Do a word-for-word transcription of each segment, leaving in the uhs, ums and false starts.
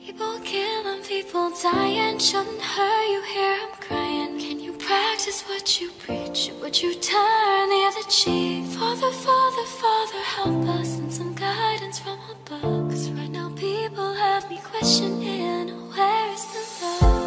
People killing, people dying, shouldn't hurt you hear I'm crying. Can you practice what you preach? Or would you turn the other cheek? Father, Father, Father, help us and some guidance from above. Cause right now people have me questioning, where is the love?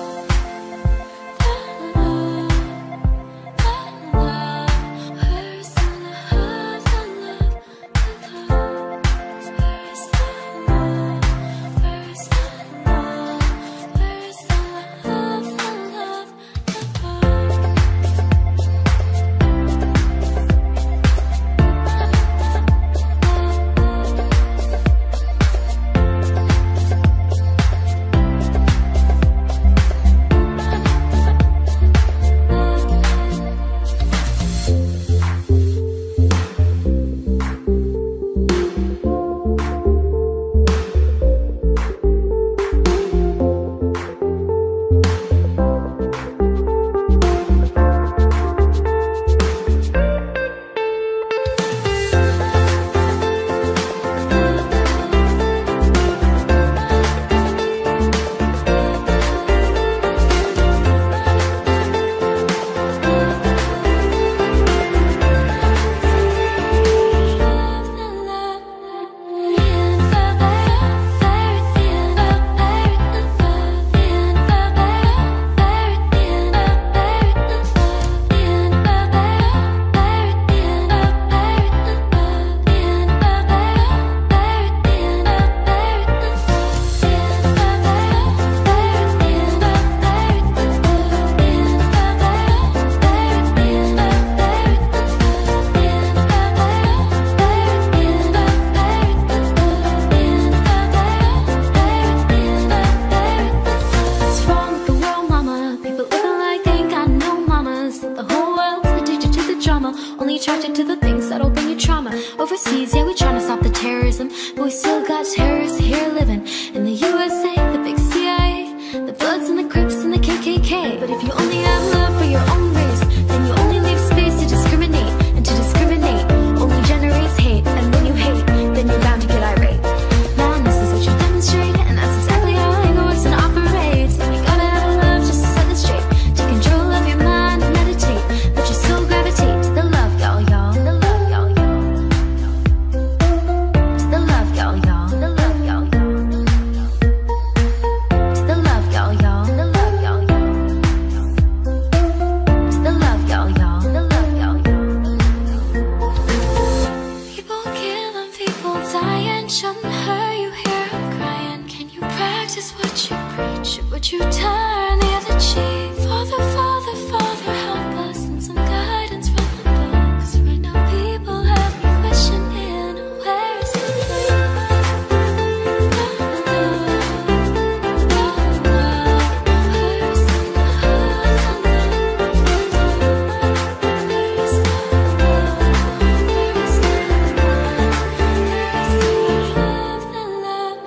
Only attracted to the things that'll bring you trauma. Overseas, yeah, we tryna stop the terrorism, but we still got terrorists here living in the U S A, the big C I A, the Bloods and the Crips and the K K K. But if you only have love for your own race, then you only leave space to discriminate, and to discriminate only generates hate. And when you hate, then you're bound to get irate. Madness is what you demonstrate, and that's exactly how it goes and operates. And you gotta have love just to set it straight, to control of your mind and meditate, let your soul gravitate to the love, y'all, y'all, the love, y'all, y'all, to the love, y'all, y'all, the love, y'all, y'all, to the love, y'all, y'all, the love, y'all, y'all, to the love, y'all, y'all, the love, y'all, y'all. People killing, people dying, shouldn't hurt you hear I'm crying. Can you practice what you preach? Or would you turn the other cheek? Father, Father, Father, help us and some guidance from above. Cause right now people have me questioning, where is the love? Where is the love? Where is the love? Where is the love? The love,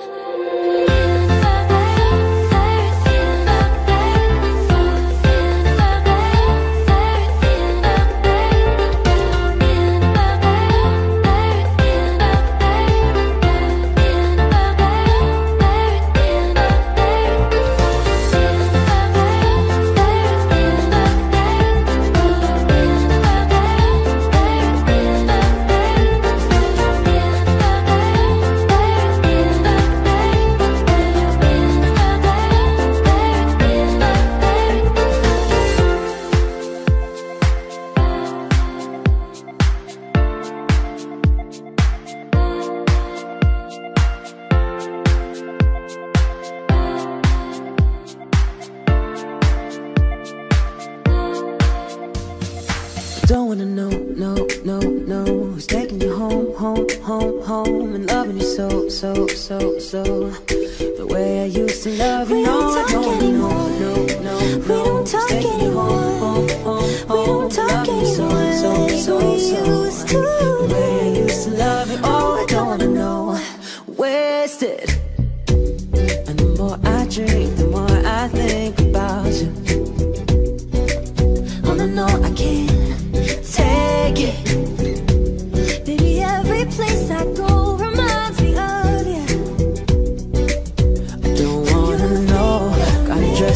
Don't wanna know, no, no, no, who's taking you home, home, home, home, and loving you so, so, so, so, the way I used to love you. We No, don't I don't talk wanna know, anymore. no, no, We no, don't who's talk taking you home, home, home, We home, don't talk loving you so, so, anymore so, like we so, used to. the way I used to love you. Oh, I don't wanna know, wasted. And the more I drink, the more I think about you. Oh no, no, I can't take it. Baby, every place I go reminds me of you. I don't want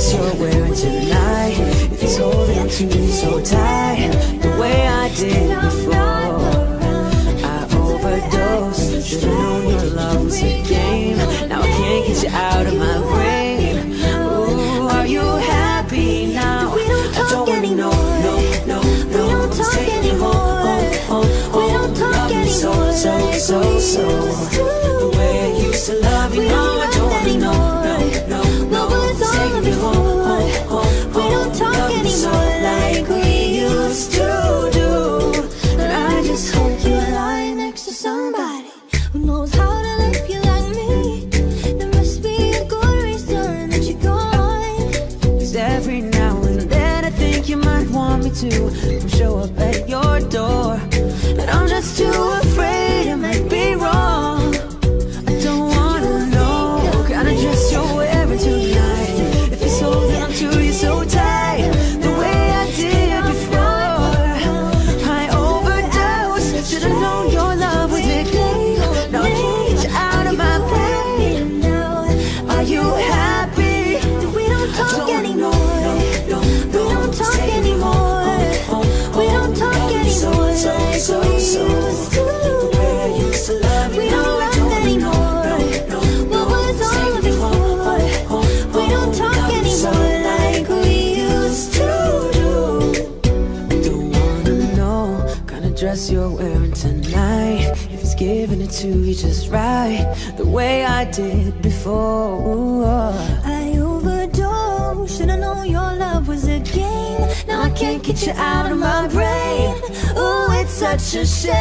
dress you're wearing tonight. If he's holding on to you so tight, the way I did before, I overdosed. Should've known your love was a game. Now I can't get you out of my brain. Ooh, are you happy now? I don't wanna know, no, no, no. Who's taking you home, home, home, home? Love me so, so, so, so. The way I used to love you, no, I don't wanna know, no, no, no. Who's taking you home, home, home, home? Love me so like we used to do. And I just hope you're lying next to somebody who knows how to live you like me. There must be a good reason that you're gone. 'Cause every now and then I think you might want me to come show up at your door, and I'm just too afraid it might be wrong. I don't wanna know kind of dress you're wearing tonight. If it's holding on to you so tight, the way I did before, I overdosed. Should've known your love was a game. Now I can't get you out of my brain. Are you happy that we don't talk anymore? We don't talk anymore. We don't talk anymore like we used to. The way I used to love you, we don't love anymore. What was all of it for? We don't talk anymore like we used to do. I don't wanna know kind of dress you're wearing tonight. If he's giving it to you just right, the way I did before. I overdosed. Should've known your love was a game. Now I can't get you out of my brain. Ooh, it's such a shame.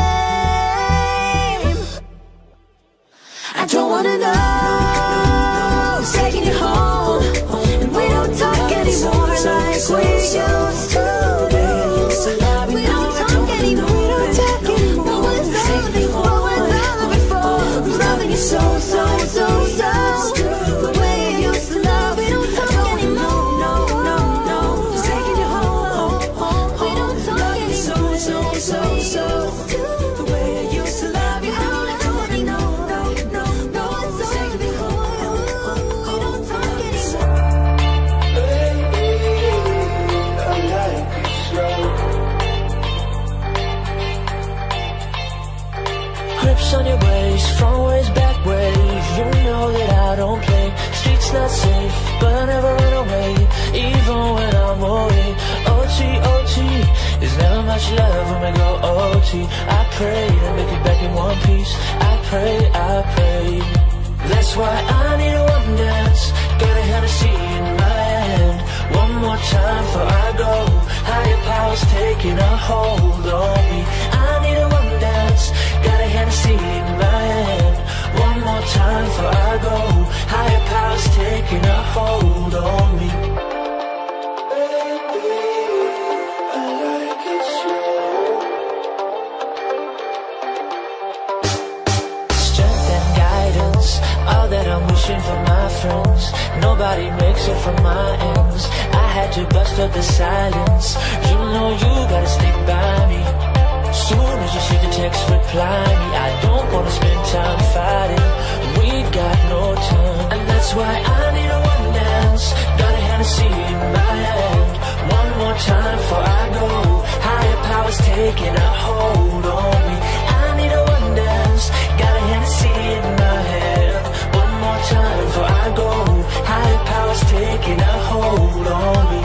I don't wanna know who's taking you home, and we don't talk anymore like we used to. We don't talk anymore. We don't talk anymore. What was all of it for? What was all of it for? Who's loving you so, so, so, so? The way you used to love. We don't talk anymore. No, no, no. Who's taking you home? We don't talk anymore. So, so, so. The way I used to love you. I don't wanna know. No, no, no. What's all of it for? We don't talk anymore. Grips on your waist, front ways, back ways. You know that I don't play. Streets not safe, but I never run away, even when I'm away. O T, O T, there's never much love when we go O T. I pray to make it back in one piece. I pray, I pray. That's why I need a one dance. Got a Hennessy in my hand. One more time before I go. Higher powers taking a hold on me. I need a one dance. Got a Hennessy in my hand. One more time before I go. Higher powers taking a hold on me. Baby, I like it slow. Strength and guidance, all that I'm wishing for my friends. Nobody makes it from my ends. I had to bust up the silence. You know you gotta stick by me. Soon as you see the text, reply me. I don't wanna spend time fighting. We got no time, and that's why I need a one dance. Got a Hennessy in my hand. One more time before I go. Higher powers taking a hold on me. I need a one dance. Got a Hennessy in my hand. One more time before I go. Higher powers taking a hold on me.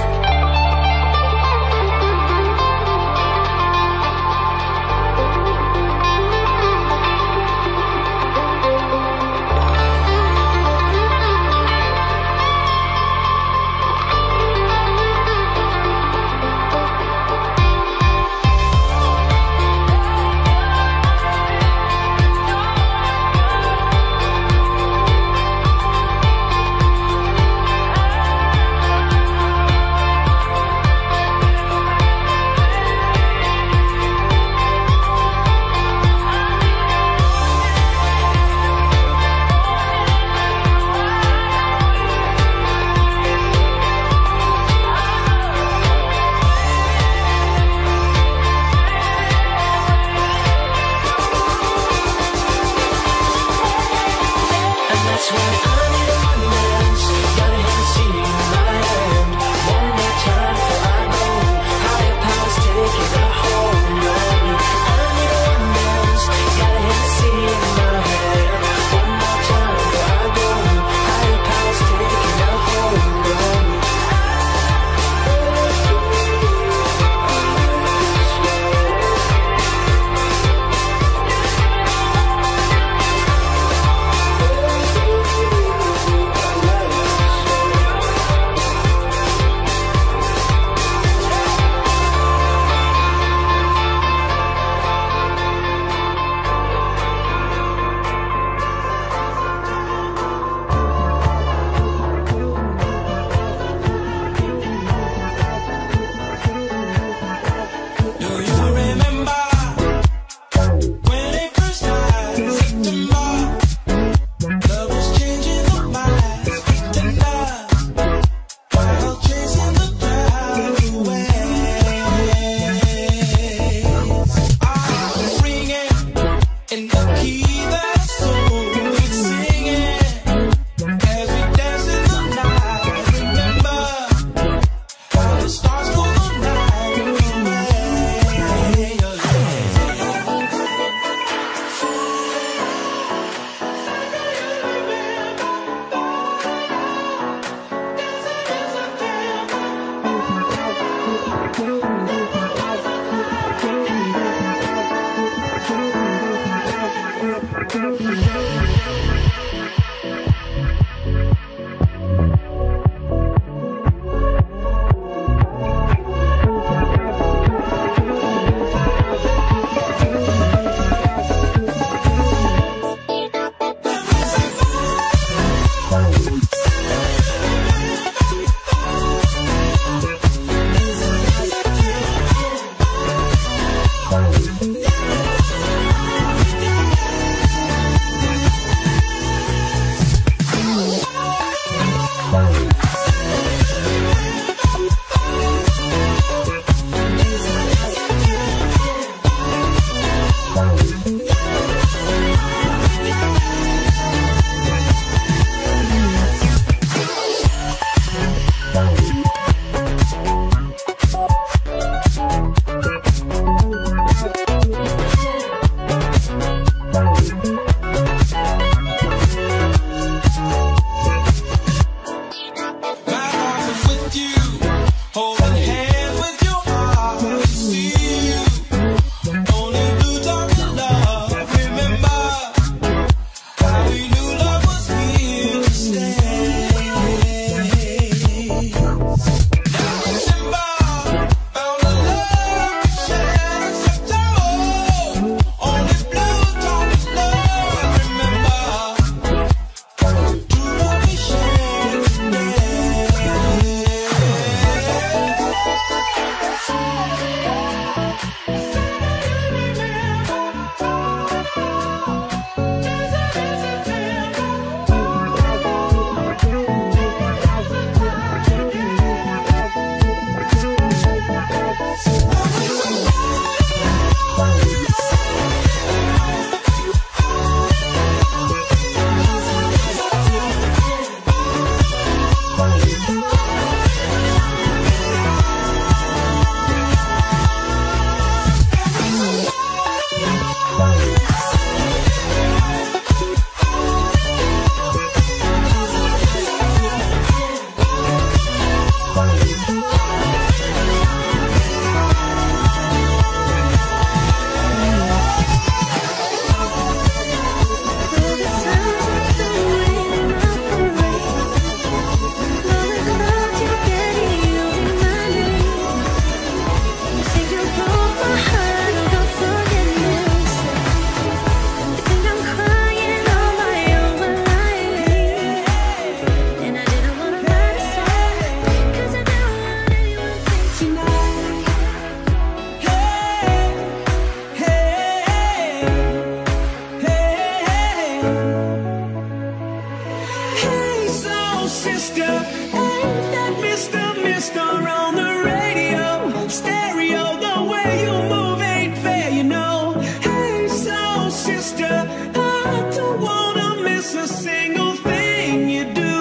sister, ain't that Mister Mister on the radio? Stereo, the way you move ain't fair, you know. Hey, soul sister, I don't wanna miss a single thing you do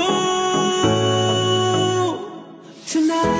tonight.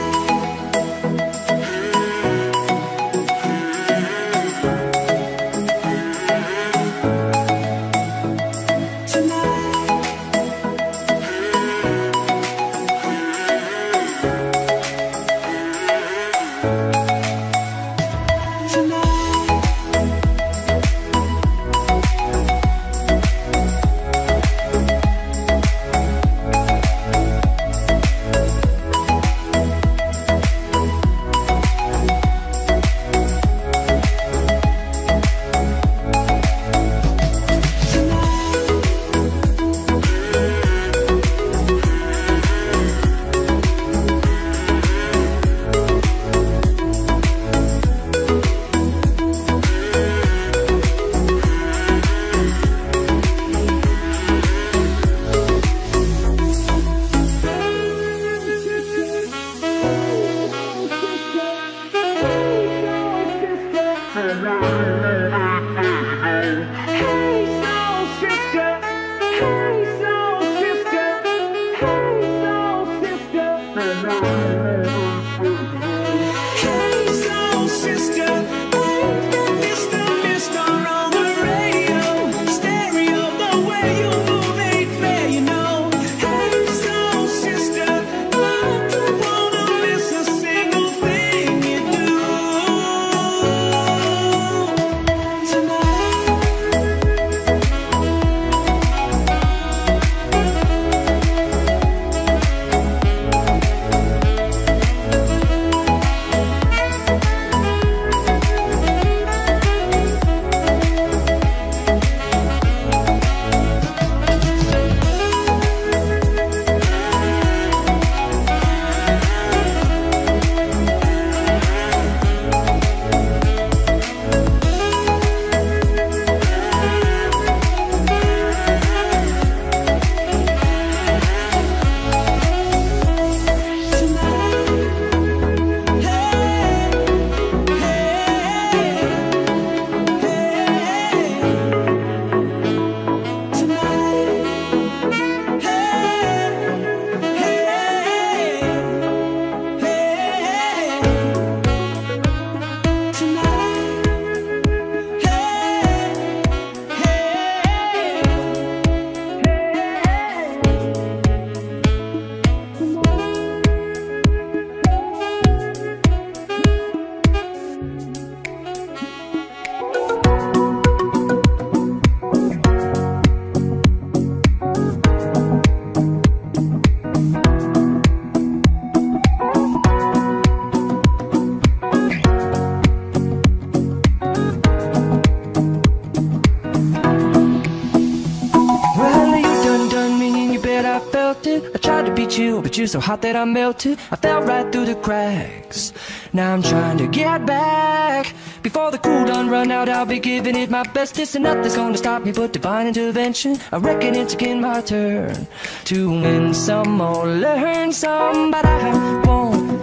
But you're so hot that I melted. I fell right through the cracks. Now I'm trying to get back. Before the cool done run out, I'll be giving it my best. This and nothing's gonna stop me but divine intervention. I reckon it's again my turn to win some or learn some. But I won't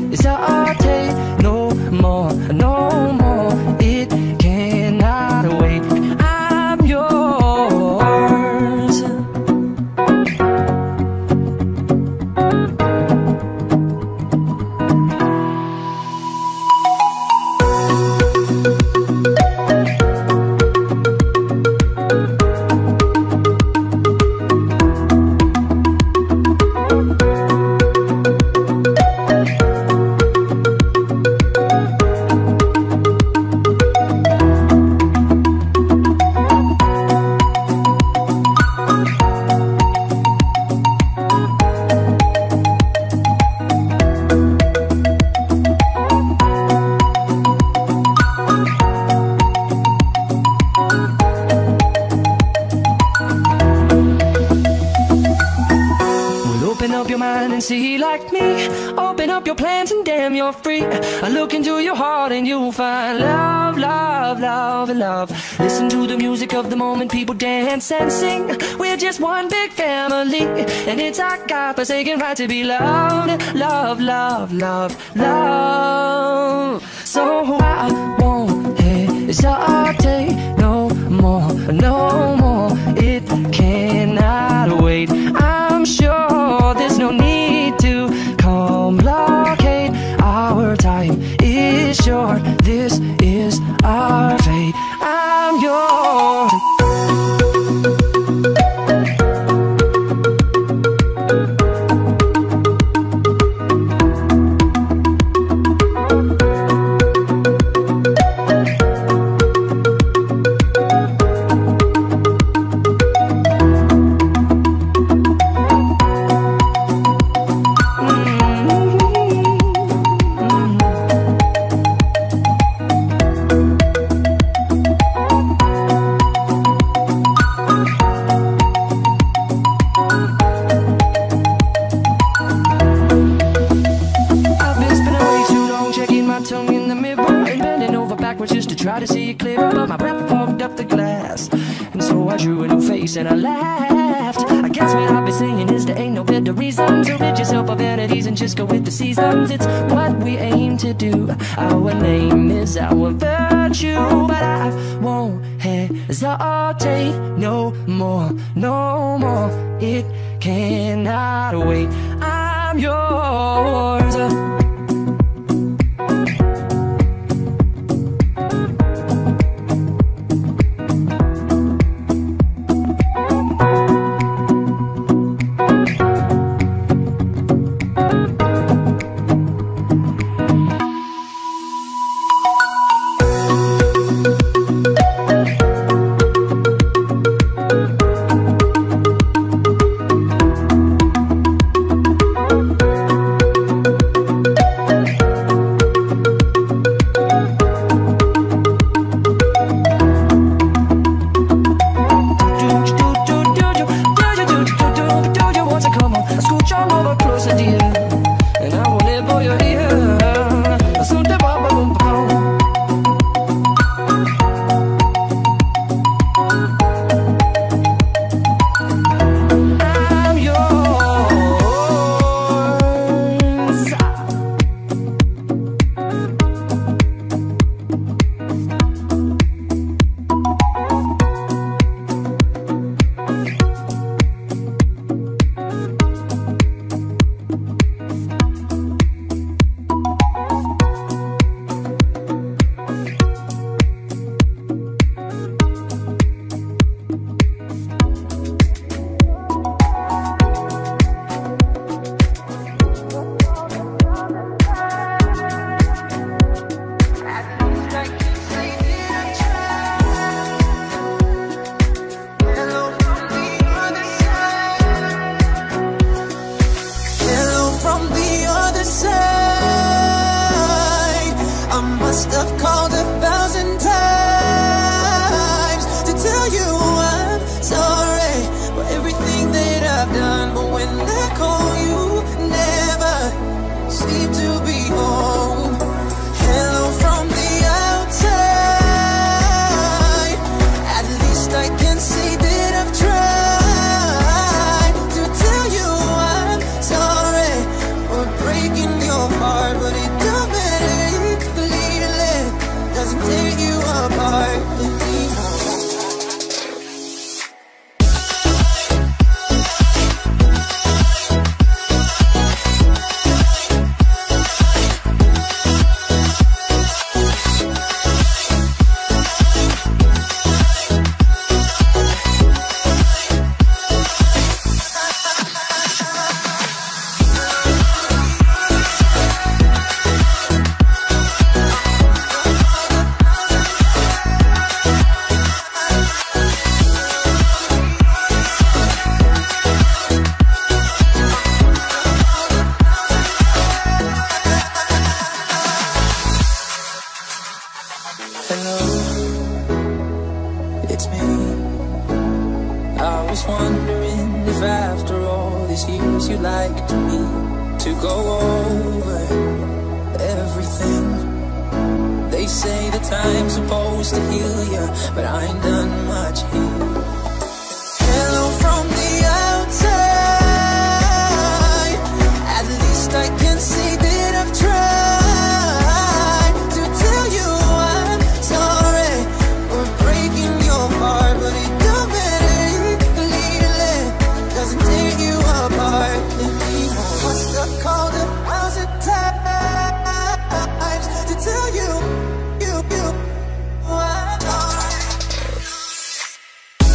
hesitate no more, no more. It cannot wait. I'm yours. up your mind and see like me. Open up your plans and damn, you're free. I look into your heart and you'll find love, love, love, and love. Listen to the music of the moment, people dance and sing. We're just one big family, and it's our God-forsaken right to be loved. Love, love, love, love. So I won't hesitate no more, no more. It cannot wait. I'm sure there's no need to complicate. Our time is short. This is our fate. I'm yours. Try to see it clearer, but my breath fogged up the glass. And so I drew a new face and I laughed. I guess what I've been saying is there ain't no better reason to rid yourself of vanities and just go with the seasons. It's what we aim to do. Our name is our virtue. But I won't hesitate no more, no more. It cannot wait. I'm yours. cause you like me to go over everything. They say the time's supposed to heal ya, but I ain't done much here. Hello from the outside, at least I can see that I've tried to tell you I'm sorry for breaking your heart, but it don't matter, clearly doesn't tear you apart anymore. What's the call to how's it times to tell you, you, you, I'm alright.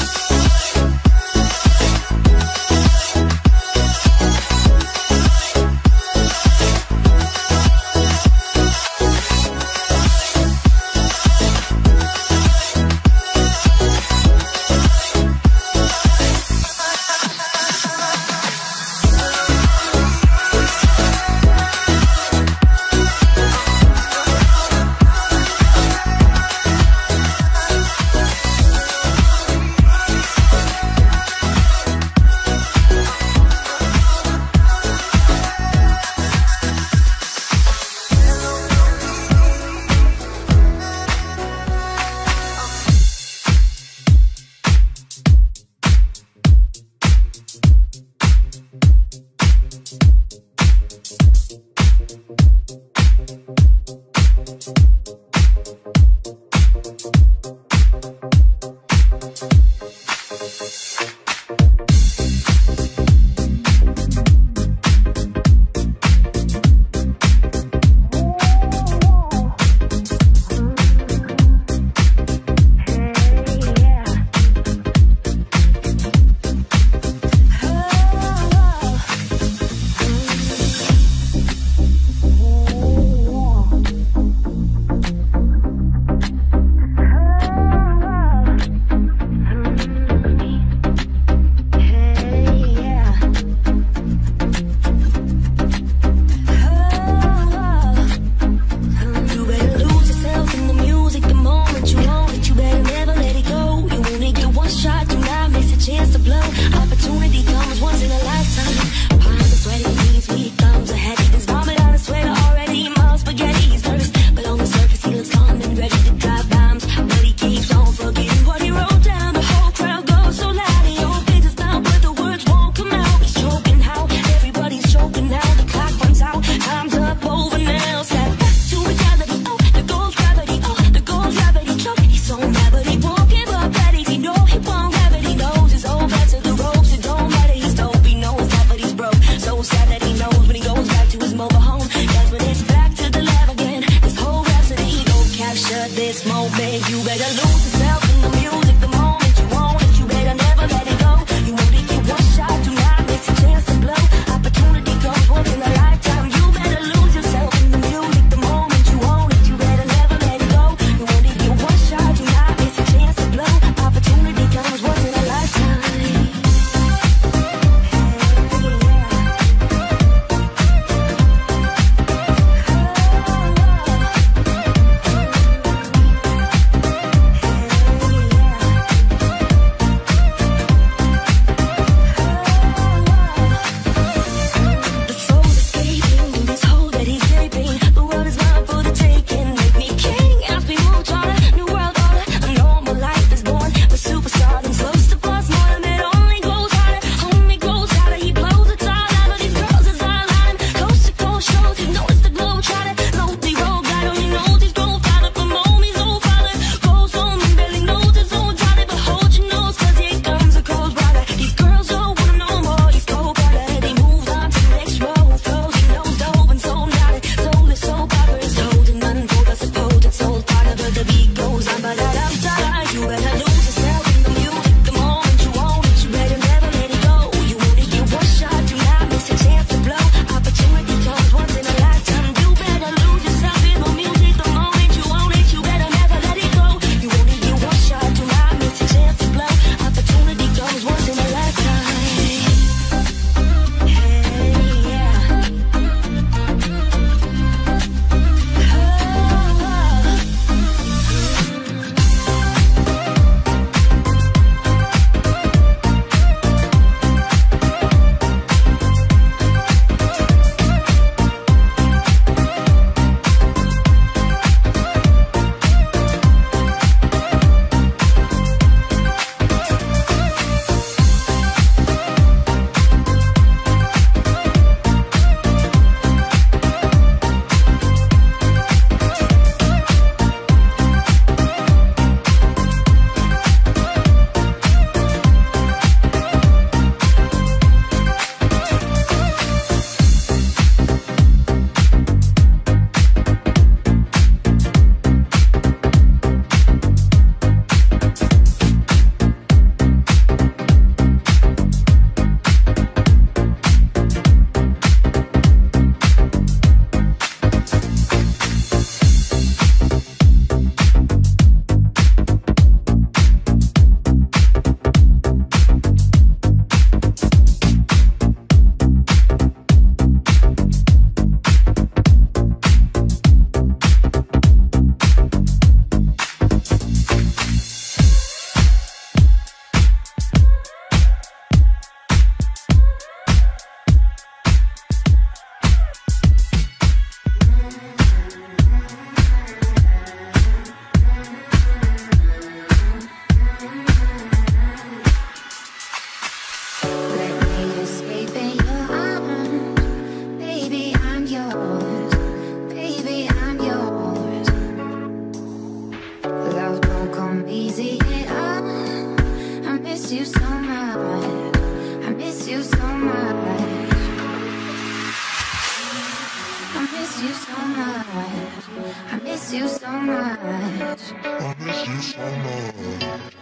much. I miss you so much. I miss you so much.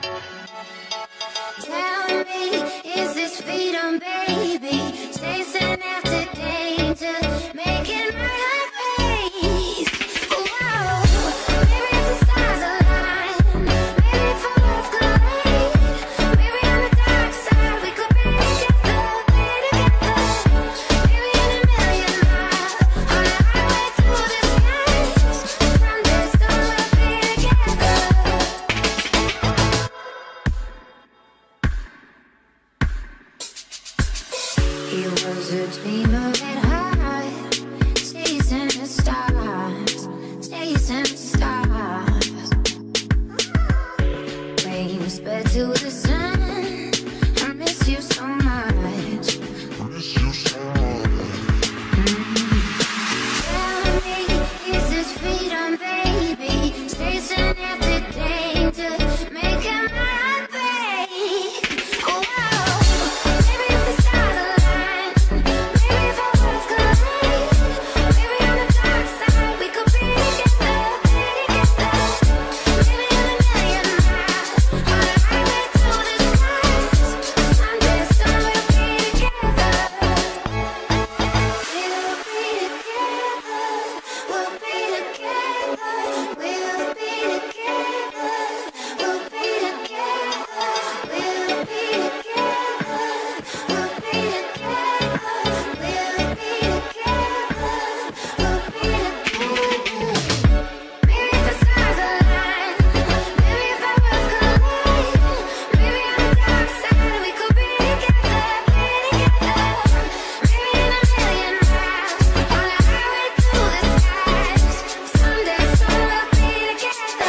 Tell me, is this freedom, baby? Chasing after danger, making my heart race. Whoa, maybe if the stars align, maybe if our worlds collide, maybe on the dark side we could be together, be together. Maybe in a million miles, on a highway through the skies, someday, soon we'll be together. He was a dreamer at heart, chasing the stars, chasing the stars. Rain spread to the sun. I miss you so much. I miss you so much. Tell me, is this freedom, baby? Chasing after danger, making my heart break. Whoa, maybe if the stars align, maybe if our worlds collide, maybe on the dark side we could be together, be together. Maybe in a million miles, on a highway through the skies, someday, soon we'll be together. We'll be together, we'll be together, we'll be together, we'll be together, we'll be together, we'll be together, we'll be together, we'll be together. Maybe if the stars align, maybe if our worlds collide, maybe on the dark side we could be together, be together. Maybe in a million miles, on a highway through the skies, someday, soon we'll be together.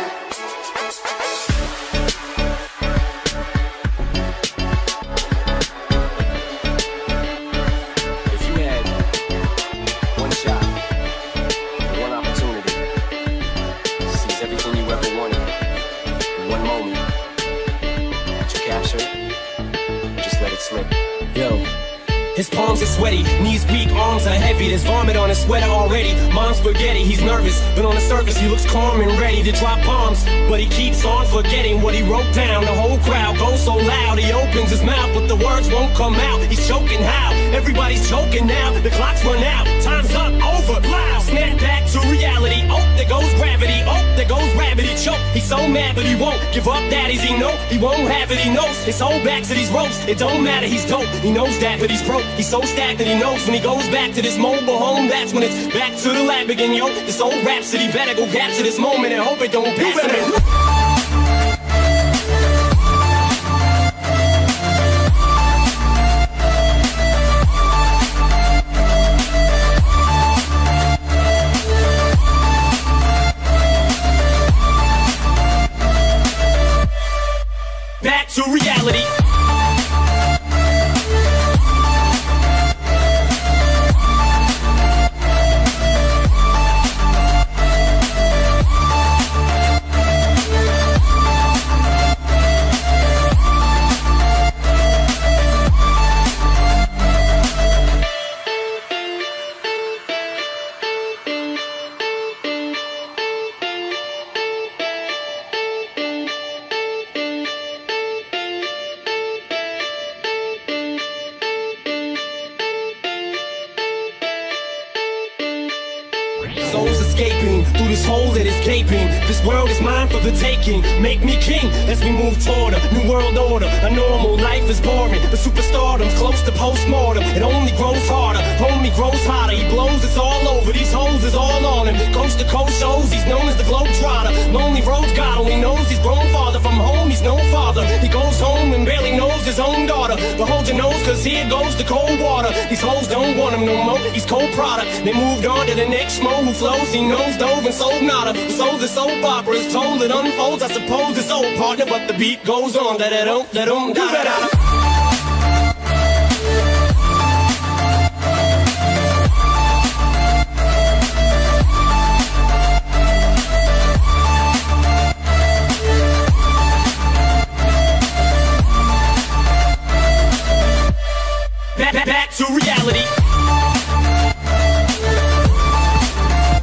If you had one shot, one opportunity to seize everything you ever wanted in one moment, would you capture it? Or just let it slip? Yo. His palms are sweaty, knees weak, arms are heavy. There's vomit on his sweater already. Mom's spaghetti, he's nervous, but on the surface he looks calm and ready to drop bombs. But he keeps on forgetting what he wrote down. The whole crowd goes so loud, he opens his mouth, but the words won't come out. He's choking how? Everybody's choking now. The clock's run out, time's up, over, loud. Snap back to reality. Oh, there goes gravity. Oh, there goes gravity. Choke. He's so mad, but he won't give up. Daddies, he know he won't have it. He knows his whole back to these ropes. It don't matter, he's dope. He knows that, but he's broke. He's so stacked that he knows when he goes back to this mobile home, that's when it's back to the lab again, yo. This old rhapsody better go capture this moment and hope it don't pass it. Back to reality. Souls escaping through this hole that is gaping. This world is mine for the taking. Make me king as we move toward a new world order. A normal life is boring, but superstardom's close to postmortem. It only grows harder, homie grows hotter. He blows, it's all over. These hoes is all on him. Coast to coast shows, he's known as the Globetrotter. Lonely roads, God only knows he's grown farther from home. He's no father. He goes home and barely knows his own daughter. But hold your nose, cause here goes the cold water. These hoes don't want him no more. He's cold product. They moved on to the next schmo who flows. He knows dove and sold nada. So the soap opera is told, it unfolds. I suppose it's old partner, but the beat goes on. Da da dum da dum da da da. Back, back, back to reality.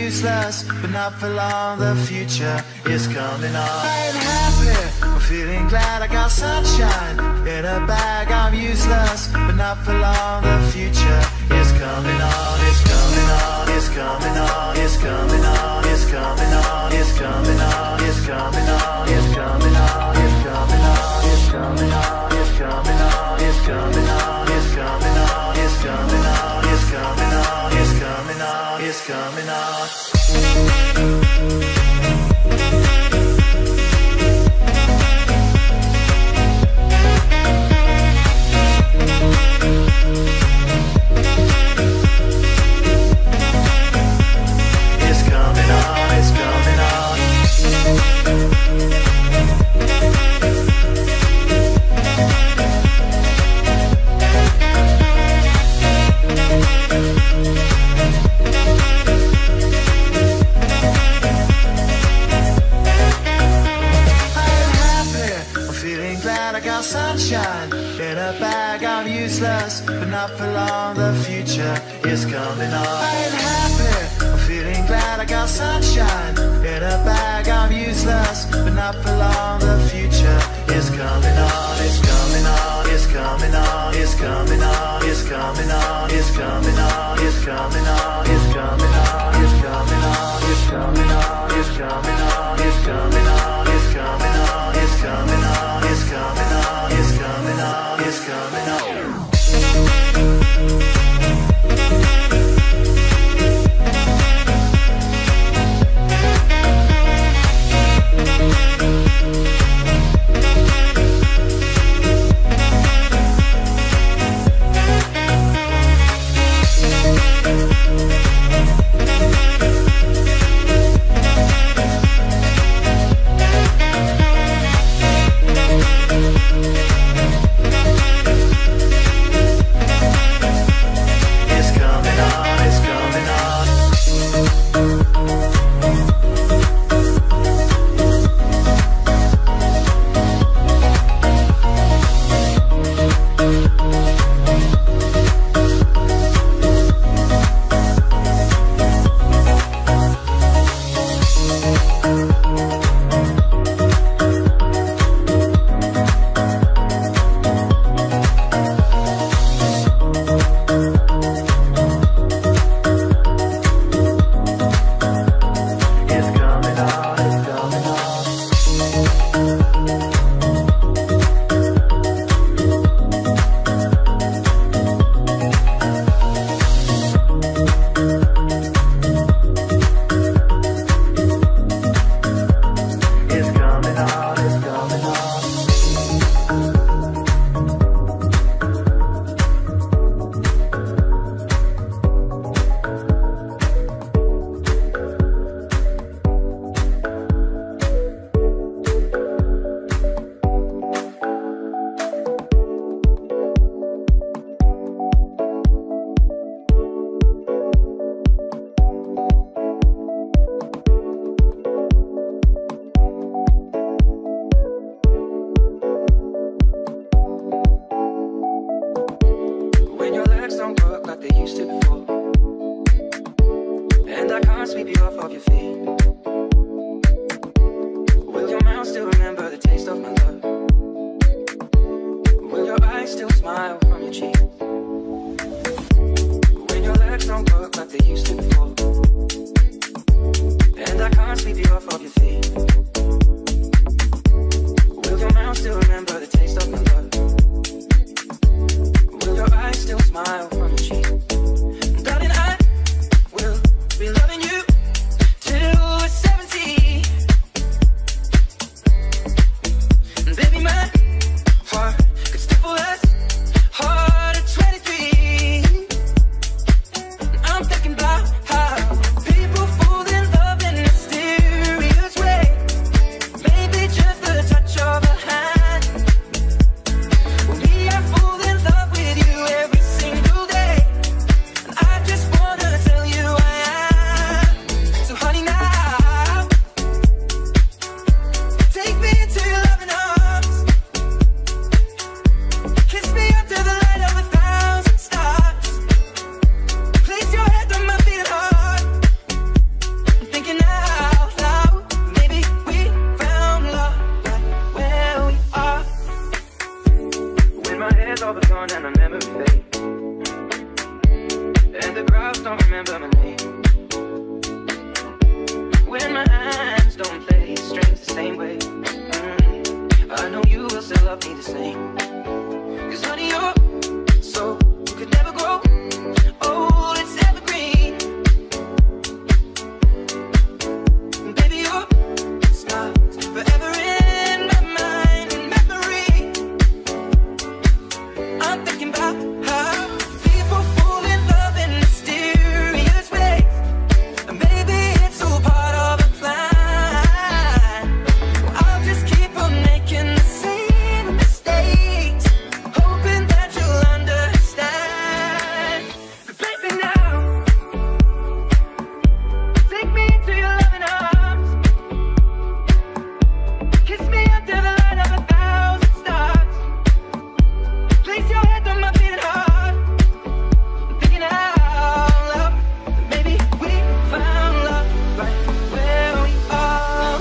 useless, but not for long, the future is coming on. I ain't happy, I'm feeling glad I got sunshine in a bag. I'm useless, but not for long, the future is coming on. It's coming on, it's coming on, it's coming on, it's coming on, it's coming on, it's coming on, it's coming on, it's coming on, it's coming on, it's coming on, it's coming on, it's coming on, it's coming on, it's coming on, it's coming on, it's coming on. Sunshine in a bag, I'm useless, but not for long, the future is coming on. I ain't happy, I'm feeling glad I got sunshine in a bag, I'm useless, but not for long, the future is coming on. It's coming on, it's coming on, it's coming on, it's coming on, it's coming on, it's coming on, it's coming on, it's coming on, it's coming on, it's coming on, it's coming on, it's coming on, it's coming on, it's coming on, it's coming on, it's coming on. same. Cause honey, you're so you could never grow old, it's evergreen. And baby, your smile's forever in my mind and memory. I'm thinking about how people fall in love in mysterious ways, and maybe it's all part of a plan. I'll just keep on making the same mistakes, hoping that you'll understand. But baby, now take me into your loving arms, kiss me under the light of a thousand stars, place your head on my beating heart. I'm thinking out loud that maybe we found love right where we are.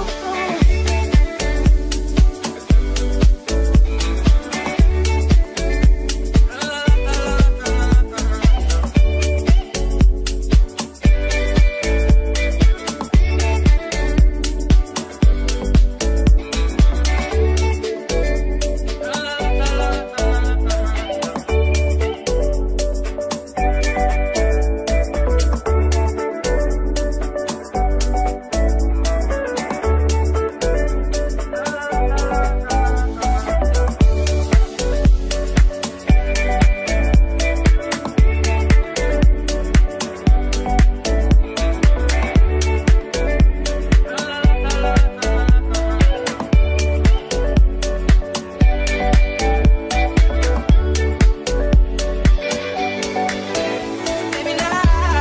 Baby, now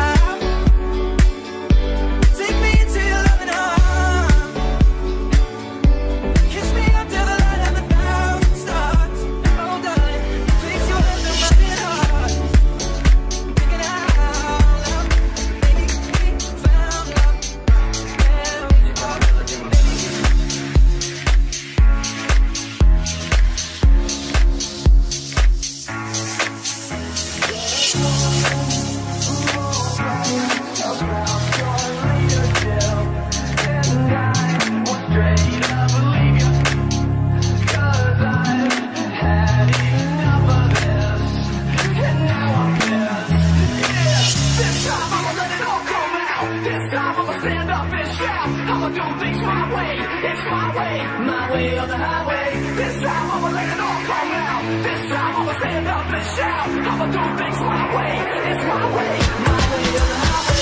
take me into your loving arms, kiss me under the light of a thousand stars. Oh darling, place your head on my beating heart. I'm thinking out loud, maybe we found love where we are. I'ma do things my way, it's my way, my way or the highway. This time I'ma let it all come out. This time I'ma stand up and shout. I'ma do things my way, it's my way, my way or the highway.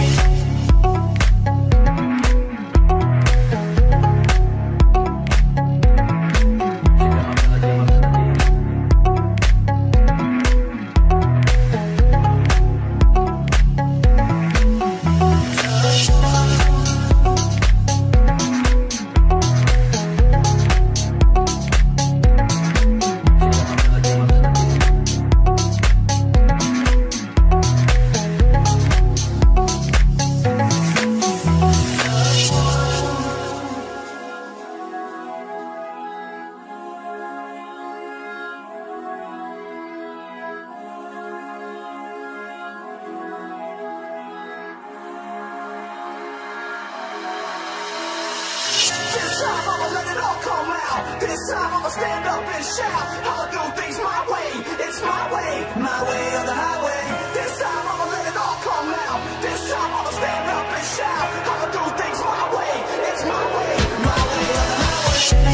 This time I'ma let it all come out. This time I'ma stand up and shout. I'ma do things my way, it's my way, my way or the highway. This time I'ma let it all come out. This time I'ma stand up and shout. I'ma do things my way, it's my way, my way or the highway.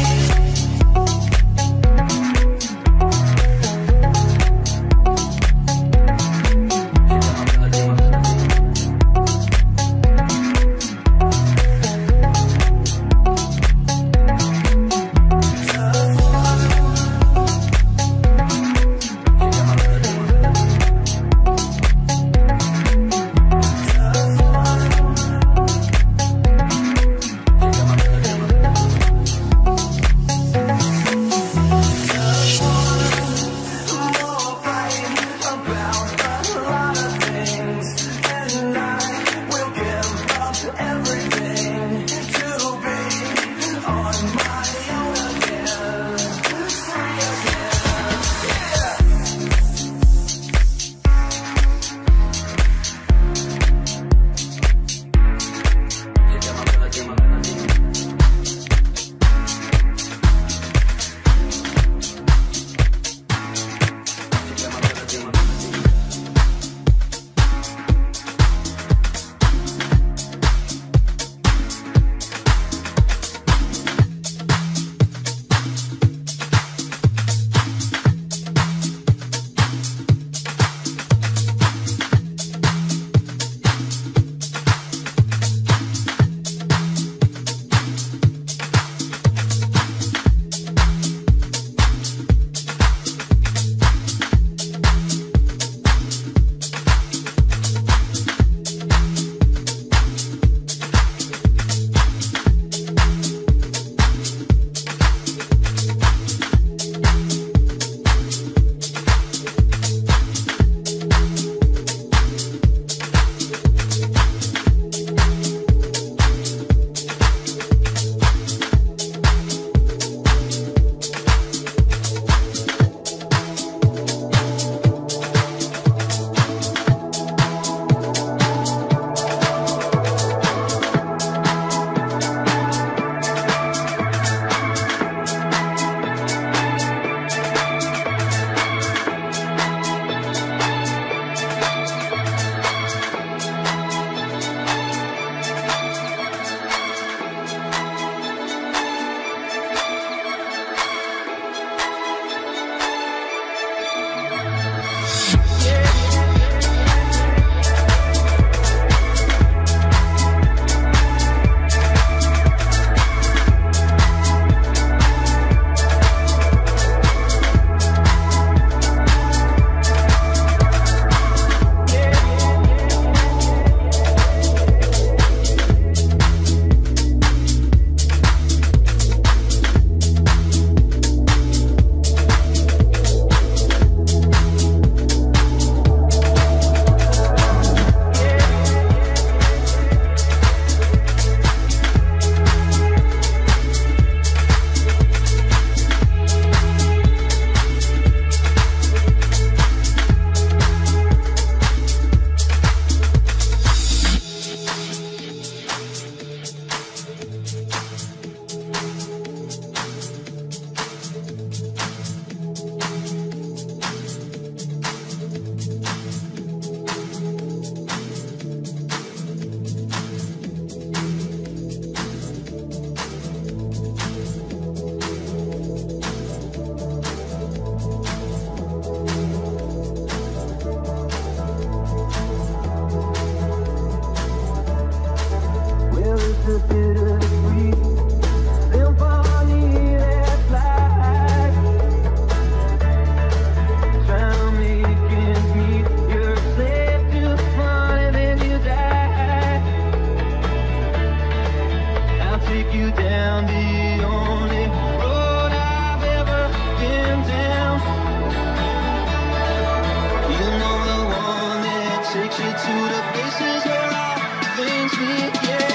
you down the only road I've ever been down. You know the one that takes you to the places where all things meet, yeah.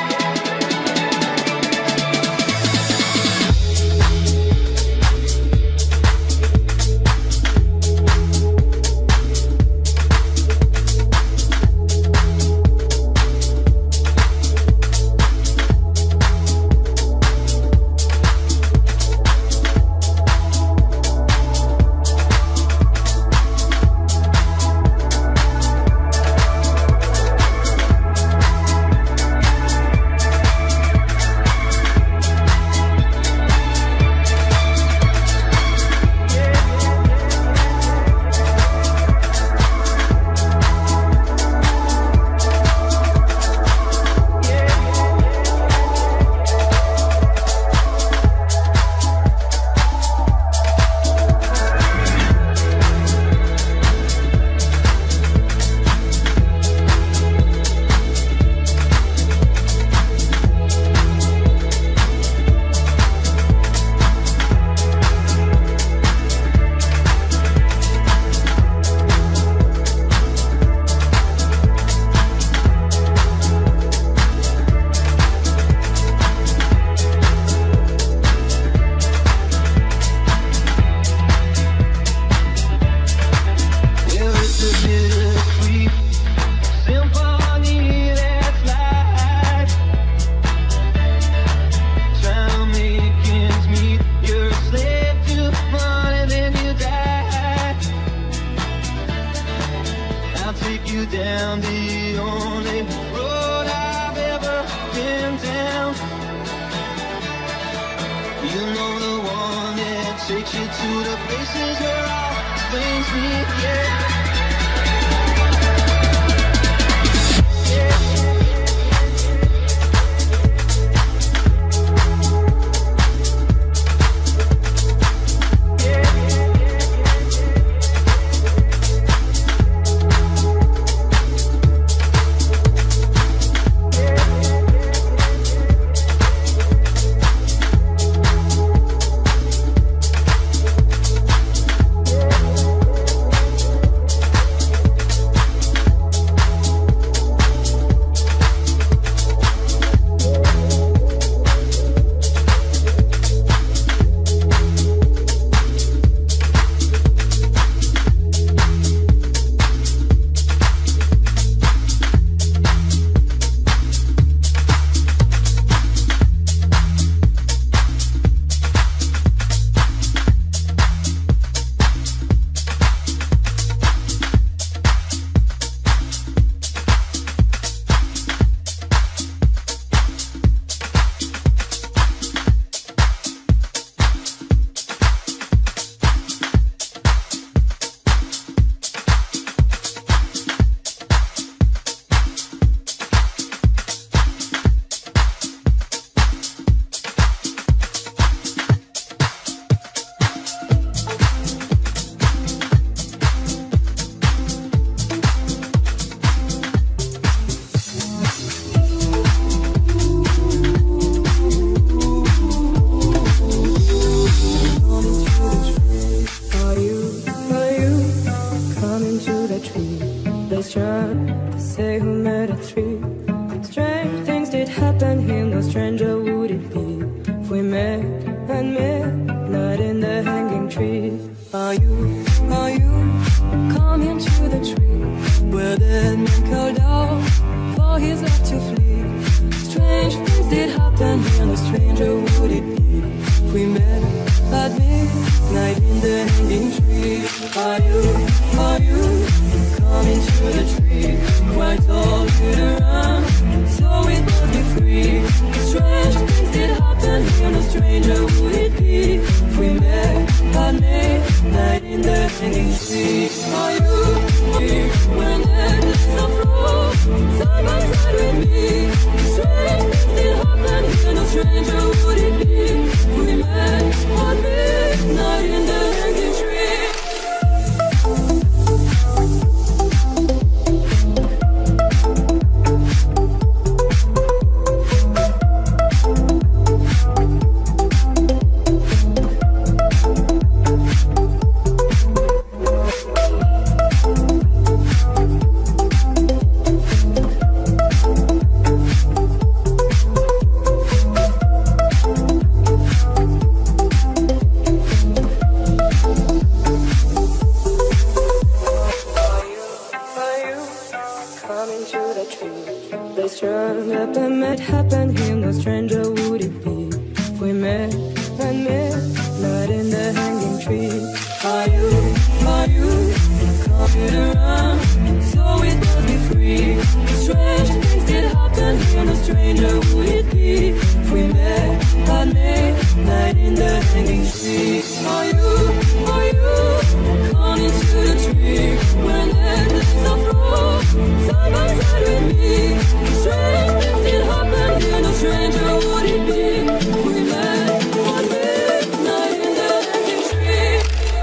in the hanging tree. Are you, are you gone into the tree? When endless are through, side by side with me. Strange things did happen here, no stranger would it be. We met one midnight in the hanging tree.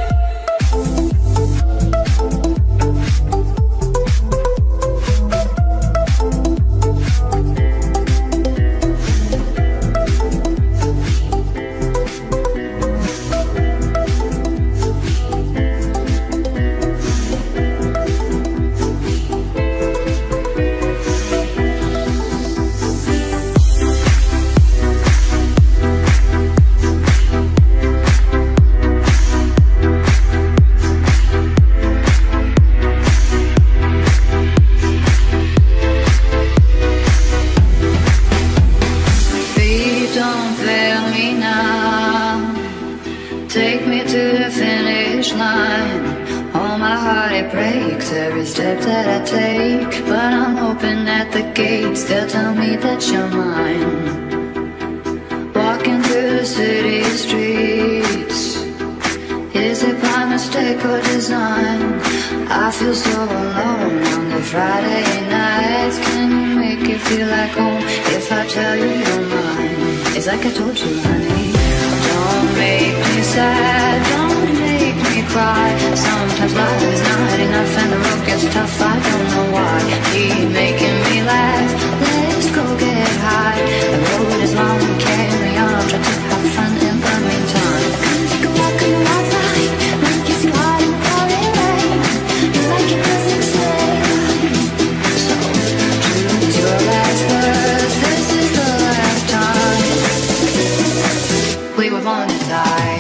Take me to the finish line. All my heart it breaks every step that I take, but I'm hoping at the gates they'll tell me that you're mine. Walking through the city streets, is it by mistake or design? I feel so alone on the Friday nights. Can you make it feel like home if I tell you you're mine? It's like I told you, honey. Don't make me sad, don't make me cry. Sometimes life is not enough and the road gets tough, I don't know why. Keep making me laugh, let's go get high. The road is long, carry on, try to have fun in the meantime. Come take a walk on the outside, let me kiss you hard in the pouring rain. You like it cause it's late. So choose your last words, this is the last time we were born to die.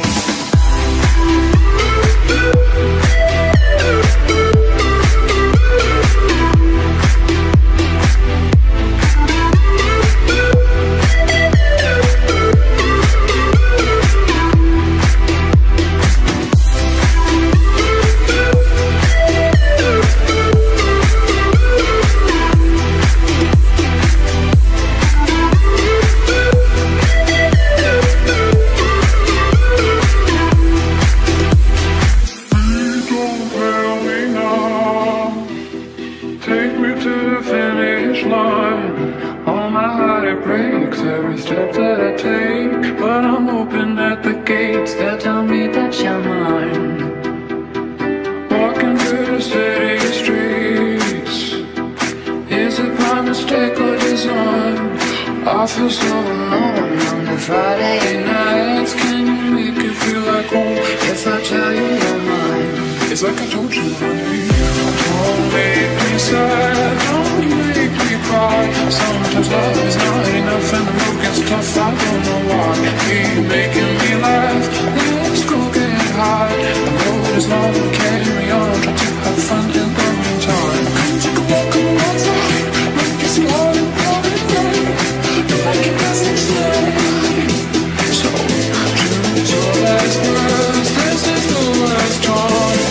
All my heart it breaks every step that I take, but I'm hoping at the gates they'll tell me that you're mine. Walking through the city streets, is it by mistake or design? I feel so alone on the Friday nights. Can you make it feel like home if I tell you you're mine? It's like I told you, honey. Don't make me sad, don't make me cry. Sometimes love is not enough and the road gets tough, I don't know why. Keep making me laugh, let's go get high. The road is long, carry on, try to have fun in the meantime. Come take a walk on the outside, let me kiss you hard in the pouring rain. You like it best inside. So choose your last words, this is the last time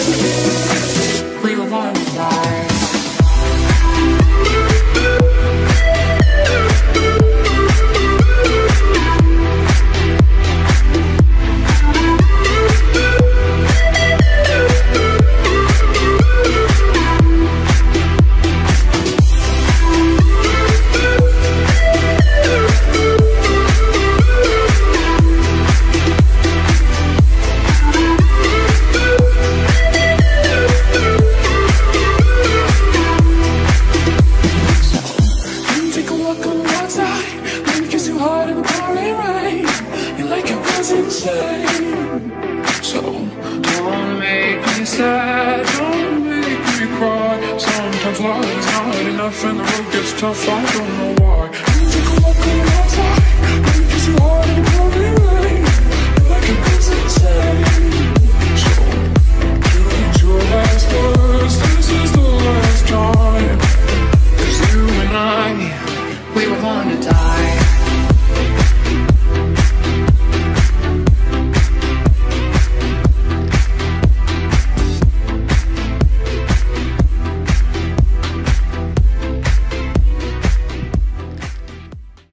we were born to die. So don't make me sad, don't make me cry. Sometimes love is not enough and the road gets tough, I don't know why. Take a walk on the outside, let me kiss you hard.